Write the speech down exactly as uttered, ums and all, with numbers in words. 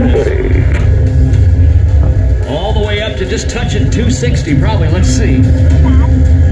All the way up to just touching two sixty, probably. Let's see.